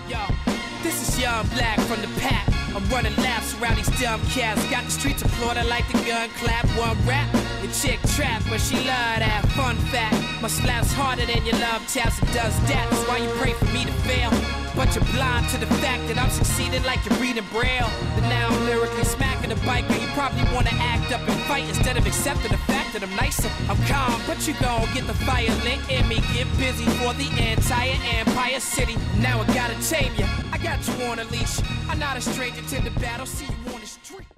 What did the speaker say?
Yo, this is Young Black from the pack. I'm running laps around these dumb cats. Got the streets applauding like the gun clap. One rap, your chick trap, but she love that. Fun fact, my slap's harder than your love taps. It does that, that's why you pray for me to fail. But you're blind to the fact that I'm succeeding like you're reading Braille. And now I'm lyrically smacking a biker. You probably wanna act up and fight instead of accepting the fact that I'm nicer. I'm calm, but you gon' get the fire lit in me. Get busy for the entire Empire City. Now I gotta tame ya, I got you on a leash. I'm not a stranger to the battle, see you on the street.